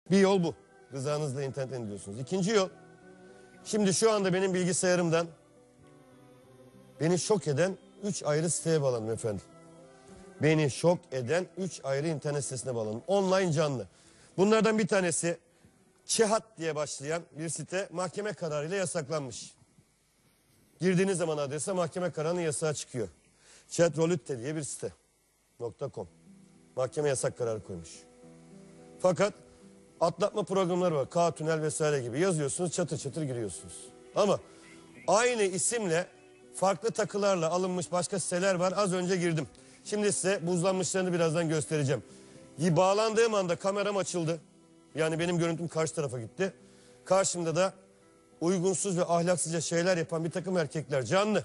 Bir yol bu. Rızanızla internetten izliyorsunuz. İkinci yol. Şimdi şu anda benim bilgisayarımdan beni şok eden 3 ayrı siteye bağlandım efendim. Beni şok eden 3 ayrı internet sitesine bağlandım. Online canlı. Bunlardan bir tanesi Çehat diye başlayan bir site mahkeme kararıyla yasaklanmış. Girdiğiniz zaman adrese mahkeme kararının yasağı çıkıyor. Chatroulette diye bir site. .com. Mahkeme yasak kararı koymuş. Fakat atlatma programları var. K-Tünel vesaire gibi yazıyorsunuz, çatır çatır giriyorsunuz. Ama aynı isimle farklı takılarla alınmış başka siteler var. Az önce girdim. Şimdi size buzlanmışlarını birazdan göstereceğim. Bağlandığım anda kameram açıldı. Yani benim görüntüm karşı tarafa gitti. Karşımda da uygunsuz ve ahlaksızca şeyler yapan bir takım erkekler canlı.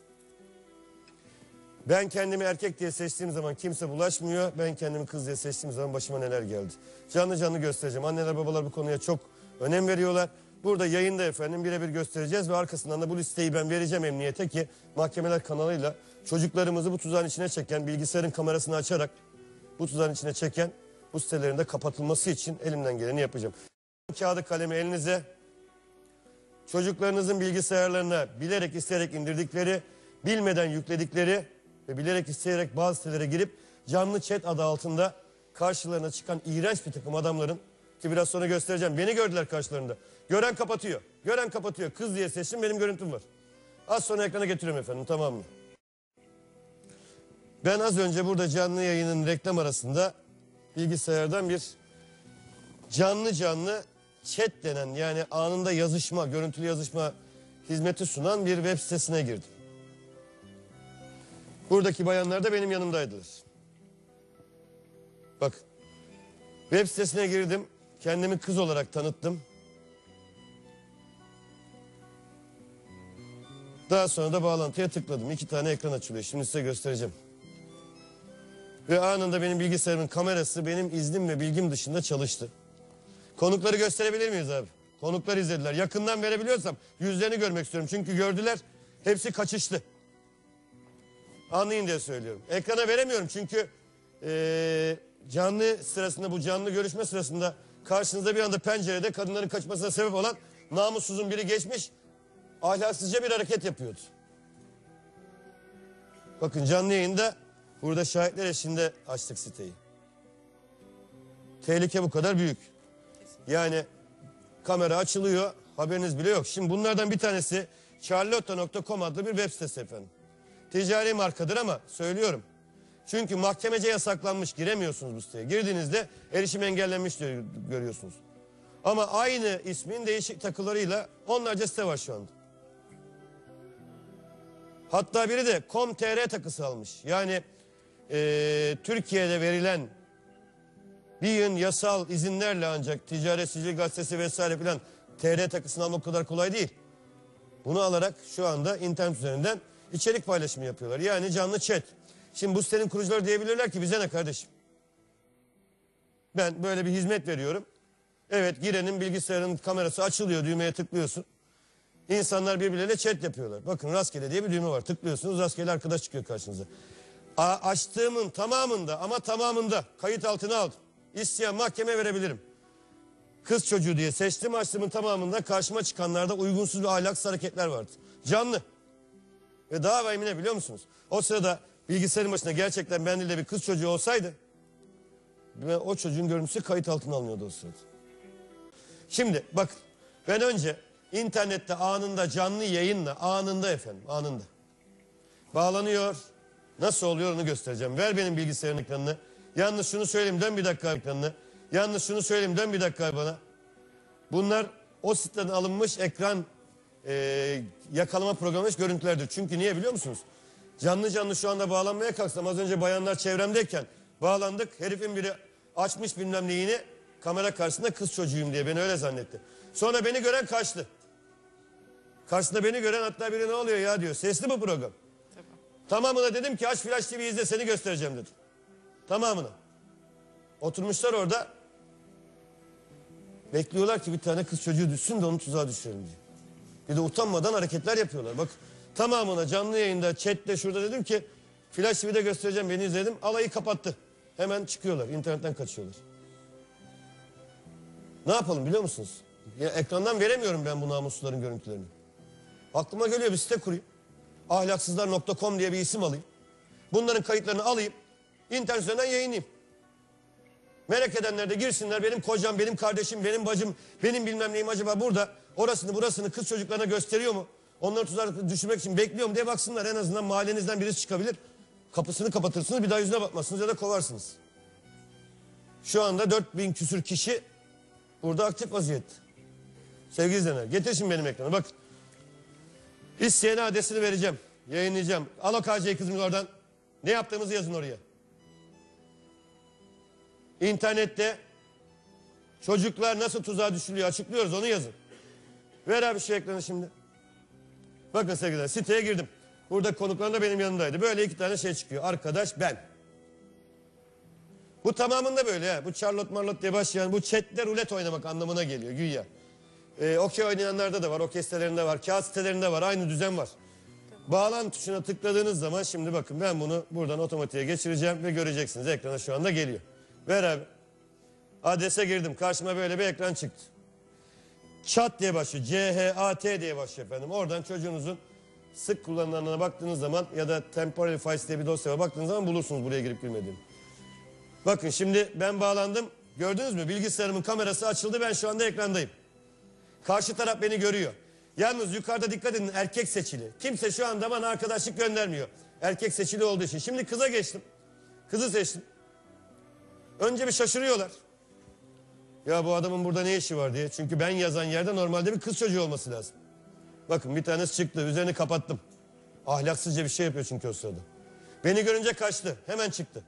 Ben kendimi erkek diye seçtiğim zaman kimse bulaşmıyor. Ben kendimi kız diye seçtiğim zaman başıma neler geldi. Canlı canlı göstereceğim. Anneler babalar bu konuya çok önem veriyorlar. Burada yayında efendim birebir göstereceğiz ve arkasından da bu listeyi ben vereceğim emniyete ki mahkemeler kanalıyla çocuklarımızı bu tuzağın içine çeken, bilgisayarın kamerasını açarak bu tuzağın içine çeken bu sitelerin de kapatılması için elimden geleni yapacağım. Kağıdı kalemi elinize, çocuklarınızın bilgisayarlarına bilerek isteyerek indirdikleri, bilmeden yükledikleri ve bilerek isteyerek bazı sitelere girip canlı chat adı altında karşılarına çıkan iğrenç bir takım adamların ki biraz sonra göstereceğim. Beni gördüler karşılarında. Gören kapatıyor. Gören kapatıyor. Kız diye seçtim, benim görüntüm var. Az sonra ekrana getiriyorum efendim, tamam mı? Ben az önce burada canlı yayının reklam arasında bilgisayardan bir canlı chat denen yani anında yazışma, görüntülü yazışma hizmeti sunan bir web sitesine girdim. Buradaki bayanlar da benim yanımdaydılar. Bak, web sitesine girdim, kendimi kız olarak tanıttım. Daha sonra da bağlantıya tıkladım. 2 tane ekran açılıyor. Şimdi size göstereceğim. Ve anında benim bilgisayarımın kamerası benim iznim ve bilgim dışında çalıştı. Konukları gösterebilir miyiz abi? Konuklar izlediler. Yakından verebiliyorsam yüzlerini görmek istiyorum. Çünkü gördüler, hepsi kaçıştı. Anlayın diye söylüyorum. Ekrana veremiyorum çünkü canlı sırasında, bu canlı görüşme sırasında karşınızda bir anda pencerede kadınların kaçmasına sebep olan namussuzun biri geçmiş, ahlaksızca bir hareket yapıyordu. Bakın canlı yayında burada şahitler eşliğinde açtık siteyi. Tehlike bu kadar büyük. Yani kamera açılıyor, haberiniz bile yok. Şimdi bunlardan bir tanesi charlotte.com adlı bir web sitesi efendim. Ticari markadır ama söylüyorum. Çünkü mahkemece yasaklanmış, giremiyorsunuz bu siteye. Girdiğinizde erişim engellenmiş diyor, görüyorsunuz. Ama aynı ismin değişik takılarıyla onlarca site var şu anda. Hatta biri de com.tr takısı almış. Yani Türkiye'de verilen bir yığın yasal izinlerle ancak Ticaret Sicil Gazetesi vesaire filan TR takısını almak o kadar kolay değil. Bunu alarak şu anda internet üzerinden içerik paylaşımı yapıyorlar. Yani canlı chat. Şimdi bu sitenin kurucuları diyebilirler ki bize ne kardeşim? Ben böyle bir hizmet veriyorum. Evet, girenin bilgisayarın kamerası açılıyor, düğmeye tıklıyorsun. İnsanlar birbirleriyle chat yapıyorlar. Bakın rastgele diye bir düğme var. Tıklıyorsunuz, rastgele arkadaş çıkıyor karşınıza. Açtığımın tamamında ama tamamında kayıt altına aldım. İsteyen mahkemeye verebilirim. Kız çocuğu diye seçtim, açtığımın tamamında karşıma çıkanlarda uygunsuz ve ahlaksız hareketler vardı. Canlı. Ve daha vahimi ne biliyor musunuz? O sırada bilgisayarın başında gerçekten ben değil de bir kız çocuğu olsaydı ve o çocuğun görüntüsü kayıt altına alınıyordu o sırada. Şimdi bakın, ben önce internette anında canlı yayınla, anında efendim, anında bağlanıyor. Nasıl oluyor onu göstereceğim. Ver benim bilgisayarın ekranını. Yalnız şunu söyleyeyim, dön bir dakika ekranını. Yalnız şunu söyleyeyim, dön bir dakika bana. Bunlar o siteden alınmış ekran yakalama programı görüntülerdir. Çünkü niye biliyor musunuz? Canlı canlı şu anda bağlanmaya kalksam, az önce bayanlar çevremdeyken bağlandık. Herifin biri açmış bilmem neyini, kamera karşısında kız çocuğuyum diye beni öyle zannetti. Sonra beni gören kaçtı. Karşısında beni gören hatta biri ne oluyor ya diyor. Sesli bu program. Tabii. Tamamına dedim ki aç Flash TV izle, seni göstereceğim dedim. Tamamına. Oturmuşlar orada. Bekliyorlar ki bir tane kız çocuğu düşsün de onu tuzağa düşürelim diye. Bir de utanmadan hareketler yapıyorlar. Bak tamamına canlı yayında, chatte, şurada dedim ki Flash TV'de göstereceğim, beni izledim. Alayı kapattı. Hemen çıkıyorlar, internetten kaçıyorlar. Ne yapalım biliyor musunuz? Ya ekrandan veremiyorum ben bu namussuzların görüntülerini. Aklıma geliyor bir site kurayım. Ahlaksızlar.com diye bir isim alayım. Bunların kayıtlarını alayım. İnternet üzerinden yayınlayayım. Merak edenler de girsinler. Benim kocam, benim kardeşim, benim bacım, benim bilmem neyim acaba burada orasını burasını kız çocuklarına gösteriyor mu? Onları tuzağa düşürmek için bekliyor mu diye baksınlar. En azından mahallenizden birisi çıkabilir. Kapısını kapatırsınız, bir daha yüzüne bakmazsınız ya da kovarsınız. Şu anda 4000 küsür kişi burada aktif vaziyette. Sevgili izleyenler, getir şimdi benim ekrana bakın. İsteyen adresini vereceğim, yayınlayacağım. Al o KC'yi kızım oradan. Ne yaptığımızı yazın oraya. İnternette çocuklar nasıl tuzağa düşülüyor açıklıyoruz, onu yazın. Ver abi şu ekranı şimdi. Bakın sevgiler, siteye girdim. Burada konuklar da benim yanımdaydı. Böyle 2 tane şey çıkıyor. Arkadaş ben. Bu tamamında böyle ha. Bu Charlotte Marlotte diye başlayan bu chatte rulet oynamak anlamına geliyor güya. Okey oynayanlarda da var, okey sitelerinde var, kağıt sitelerinde var, aynı düzen var. Bağlan tuşuna tıkladığınız zaman şimdi bakın ben bunu buradan otomatiğe geçireceğim ve göreceksiniz. Ekrana şu anda geliyor. Ver abi. Adrese girdim. Karşıma böyle bir ekran çıktı. Chat diye başlıyor. C-H-A-T diye başlıyor efendim. Oradan çocuğunuzun sık kullanılanlarına baktığınız zaman ya da temporary files diye bir dosyaya baktığınız zaman bulursunuz buraya girip girmediğini. Bakın şimdi ben bağlandım. Gördünüz mü? Bilgisayarımın kamerası açıldı. Ben şu anda ekrandayım. Karşı taraf beni görüyor. Yalnız yukarıda dikkat edin, erkek seçili. Kimse şu anda bana arkadaşlık göndermiyor. Erkek seçili olduğu için. Şimdi kıza geçtim. Kızı seçtim. Önce bir şaşırıyorlar. Ya bu adamın burada ne işi var diye. Çünkü ben yazan yerde normalde bir kız çocuğu olması lazım. Bakın bir tanesi çıktı. Üzerini kapattım. Ahlaksızca bir şey yapıyor çünkü o sırada. Beni görünce kaçtı. Hemen çıktı.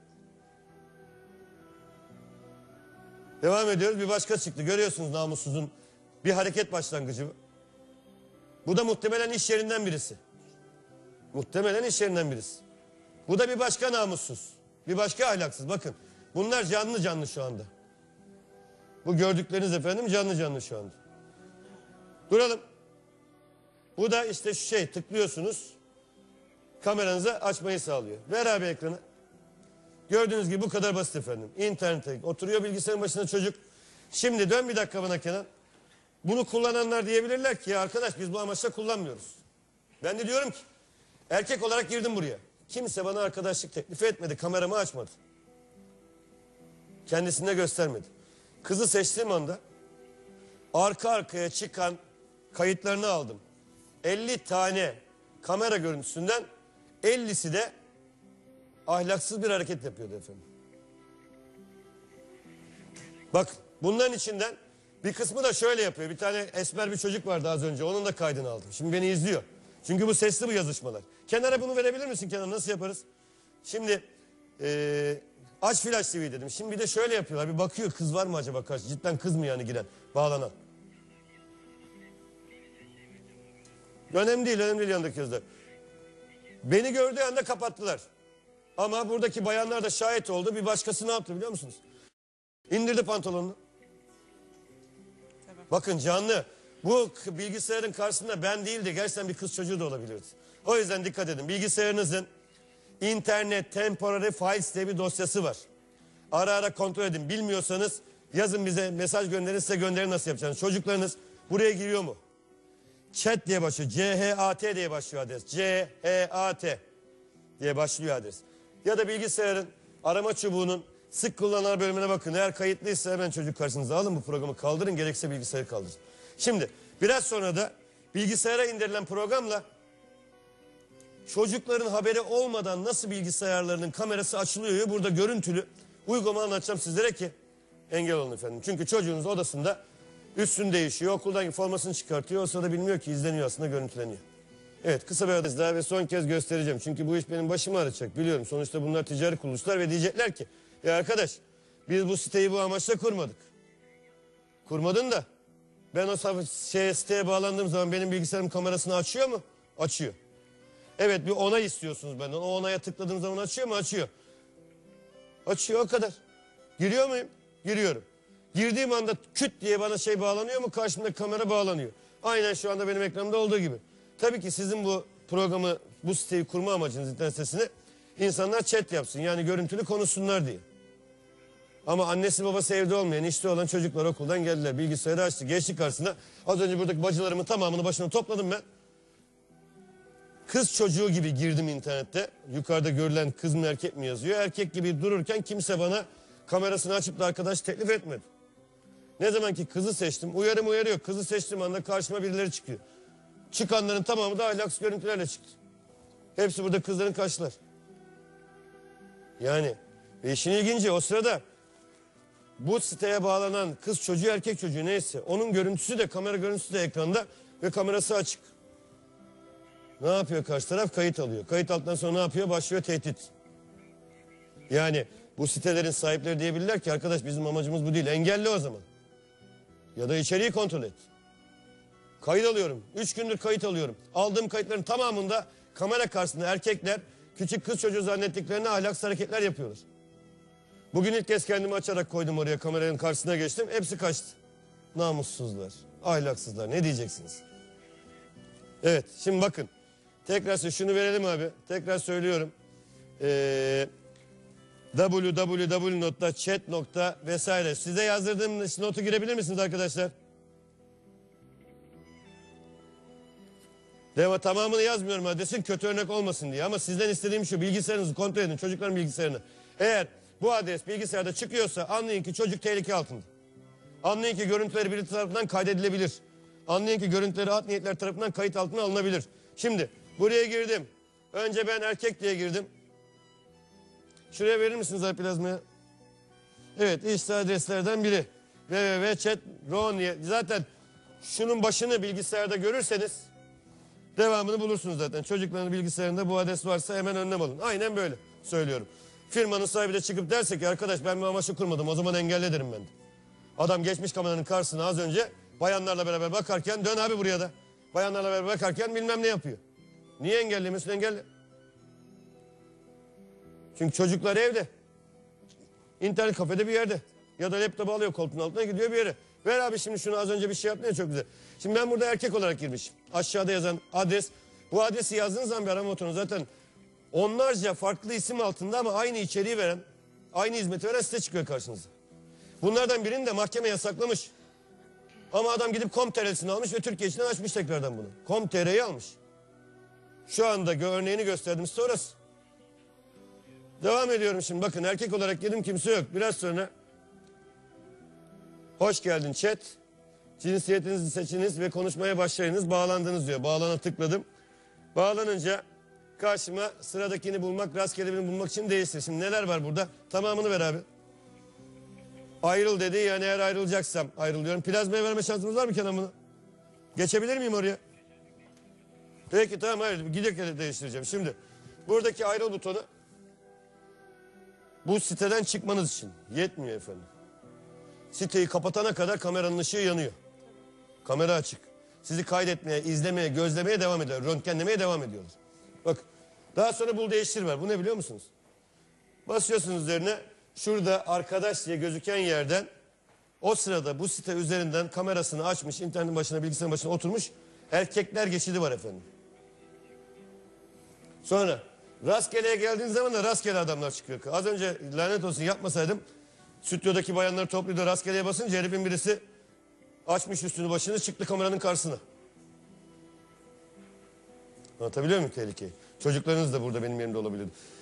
Devam ediyoruz. Bir başka çıktı. Görüyorsunuz namussuzun bir hareket başlangıcı. Bu da muhtemelen iş yerinden birisi. Muhtemelen iş yerinden birisi. Bu da bir başka namussuz. Bir başka ahlaksız. Bakın bunlar canlı canlı şu anda. Bu gördükleriniz efendim canlı canlı şu anda. Duralım. Bu da işte şu şey, tıklıyorsunuz. Kameranızı açmayı sağlıyor. Ver abi ekranı. Gördüğünüz gibi bu kadar basit efendim. İnternete oturuyor bilgisayarın başında çocuk. Şimdi dön bir dakika bana Kenan. Bunu kullananlar diyebilirler ki ya arkadaş biz bu amaçla kullanmıyoruz. Ben de diyorum ki erkek olarak girdim buraya. Kimse bana arkadaşlık teklifi etmedi. Kameramı açmadı. Kendisini de göstermedi. Kızı seçtiğim anda arka arkaya çıkan kayıtlarını aldım. 50 tane kamera görüntüsünden 50'si de ahlaksız bir hareket yapıyordu efendim. Bak bunların içinden bir kısmı da şöyle yapıyor. Bir tane esmer bir çocuk vardı az önce. Onun da kaydını aldım. Şimdi beni izliyor. Çünkü bu sesli bu yazışmalar. Kenara bunu verebilir misin Kenan? Nasıl yaparız? Şimdi aç Flash TV dedim. Şimdi bir de şöyle yapıyorlar. Bir bakıyor kız var mı acaba karşı? Cidden kız mı yani giren? Bağlanan. Önemli değil yanındaki kızlar. Beni gördüğü anda kapattılar. Ama buradaki bayanlar da şahit oldu. Bir başkası ne yaptı biliyor musunuz? İndirdi pantolonunu. Tabii. Bakın canlı. Bu bilgisayarın karşısında ben değil de gerçekten bir kız çocuğu da olabilirdi. O yüzden dikkat edin. Bilgisayarınızın internet temporary files diye bir dosyası var. Ara ara kontrol edin. Bilmiyorsanız yazın bize mesaj gönderin, size gönderin nasıl yapacağınız. Çocuklarınız buraya giriyor mu? Chat diye başlıyor. C-H-A-T diye başlıyor adres. C-H-A-T diye başlıyor adres. Ya da bilgisayarın arama çubuğunun sık kullanılan bölümüne bakın. Eğer kayıtlıysa hemen çocuk karşınıza alın bu programı kaldırın. Gerekirse bilgisayarı kaldırın. Şimdi biraz sonra da bilgisayara indirilen programla çocukların haberi olmadan nasıl bilgisayarlarının kamerası açılıyor burada görüntülü uygulama anlatacağım sizlere ki engel olun efendim. Çünkü çocuğunuz odasında üstünü değişiyor, okuldan formasını çıkartıyor. O sırada bilmiyor ki izleniyor aslında görüntüleniyor. Evet kısa bir adres daha ve son kez göstereceğim. Çünkü bu iş benim başımı ağrıtacak biliyorum. Sonuçta bunlar ticari kuruluşlar ve diyecekler ki ya arkadaş biz bu siteyi bu amaçla kurmadık. Kurmadın da ben o siteye bağlandığım zaman benim bilgisayarım kamerasını açıyor mu? Açıyor. Evet bir onay istiyorsunuz benden. O onaya tıkladığım zaman açıyor mu? Açıyor. Açıyor o kadar. Giriyor muyum? Giriyorum. Girdiğim anda küt diye bana şey bağlanıyor mu? Karşımda kamera bağlanıyor. Aynen şu anda benim ekranımda olduğu gibi. Tabii ki sizin bu programı, bu siteyi kurma amacınız internet sitesini insanlar chat yapsın. Yani görüntülü konuşsunlar diye. Ama annesi babası evde olmayan, işte olan çocuklar okuldan geldiler. Bilgisayarı açtı. Geçti karşısına. Az önce buradaki bacılarımın tamamını başına topladım ben. Kız çocuğu gibi girdim internette. Yukarıda görülen kız mı erkek mi yazıyor. Erkek gibi dururken kimse bana kamerasını açıp da arkadaş teklif etmedi. Ne zaman ki kızı seçtim, uyarıyor. Kızı seçtiğim anda karşıma birileri çıkıyor. Çıkanların tamamı da ahlaksız görüntülerle çıktı. Hepsi burada kızların kaşlar. Yani işin ilginci o sırada bu siteye bağlanan kız çocuğu erkek çocuğu neyse onun görüntüsü de kamera görüntüsü de ekranda ve kamerası açık. Ne yapıyor karşı taraf? Kayıt alıyor. Kayıt aldıktan sonra ne yapıyor? Başlıyor tehdit. Yani bu sitelerin sahipleri diyebilirler ki arkadaş bizim amacımız bu değil. Engelle o zaman. Ya da içeriği kontrol et. Kayıt alıyorum. 3 gündür kayıt alıyorum. Aldığım kayıtların tamamında kamera karşısında erkekler küçük kız çocuğu zannettiklerine ahlaksız hareketler yapıyorlar. Bugün ilk kez kendimi açarak koydum oraya, kameranın karşısına geçtim. Hepsi kaçtı. Namussuzlar, ahlaksızlar. Ne diyeceksiniz? Evet, şimdi bakın. Tekrar şunu verelim abi. Tekrar söylüyorum. www.chat.vesaire. Size yazdırdığım notu girebilir misiniz arkadaşlar? Tamamını yazmıyorum adresin kötü örnek olmasın diye. Ama sizden istediğim şu, bilgisayarınızı kontrol edin, çocukların bilgisayarını. Eğer bu adres bilgisayarda çıkıyorsa anlayın ki çocuk tehlike altında. Anlayın ki görüntüleri biri tarafından kaydedilebilir. Anlayın ki görüntüleri art niyetler tarafından kayıt altına alınabilir. Şimdi buraya girdim. Önce ben erkek diye girdim. Şuraya verir misiniz abi plazmaya? Evet, işte adreslerden biri. www.chat.ro diye. Zaten şunun başını bilgisayarda görürseniz devamını bulursunuz zaten. Çocukların bilgisayarında bu adres varsa hemen önlem alın. Aynen böyle söylüyorum. Firmanın sahibi de çıkıp derse ki arkadaş ben bir amaçlı kurmadım, o zaman engelle derim ben de. Adam geçmiş kameranın karşısına az önce bayanlarla beraber bakarken, dön abi buraya da. Bayanlarla beraber bakarken bilmem ne yapıyor. Niye engellemiyorsun? Engelle. Çünkü çocuklar evde. İnternet kafede bir yerde. Ya da laptopu alıyor koltuğun altına gidiyor bir yere. Ver abi şimdi şunu, az önce bir şey yaptın ya çok güzel. Şimdi ben burada erkek olarak girmişim. Aşağıda yazan adres. Bu adresi yazdığınız zaman bir arama motoruna zaten onlarca farklı isim altında ama aynı içeriği veren, aynı hizmeti veren site çıkıyor karşınıza. Bunlardan birini de mahkeme yasaklamış. Ama adam gidip com.tr'sini almış ve Türkiye içinden açmış tekrardan bunu. com.tr'yi almış. Şu anda örneğini gösterdim size orası. Devam ediyorum şimdi. Bakın erkek olarak girdim, kimse yok. Biraz sonra hoş geldin chat. Cinsiyetinizi seçiniz ve konuşmaya başlayınız. Bağlandınız diyor. Bağlana tıkladım. Bağlanınca karşıma sıradakini bulmak, rastgele birini bulmak için değiştir. Şimdi neler var burada? Tamamını ver abi. Ayrıl dedi, yani eğer ayrılacaksam ayrılıyorum. Plazmaya verme şansımız var mı Kenan bunu? Geçebilir miyim oraya? Peki tamam, hayır giderek değiştireceğim. Şimdi buradaki ayrıl butonu bu siteden çıkmanız için yetmiyor efendim. Siteyi kapatana kadar kameranın ışığı yanıyor. Kamera açık. Sizi kaydetmeye, izlemeye, gözlemeye devam ediyorlar. Röntgenlemeye devam ediyorlar. Bak daha sonra bul değiştir var. Bu ne biliyor musunuz? Basıyorsunuz üzerine. Şurada arkadaş diye gözüken yerden o sırada bu site üzerinden kamerasını açmış, internetin başına, bilgisayarın başına oturmuş erkekler geçidi var efendim. Sonra rastgeleye geldiğiniz zaman da rastgele adamlar çıkıyor. Az önce lanet olsun yapmasaydım stüdyodaki bayanları topluyordu, rastgeleye basınca herifin birisi açmış üstünü başını, çıktı kameranın karşısına. Anlatabiliyor muyum tehlikeyi? Çocuklarınız da burada benim yerimde olabilirdi.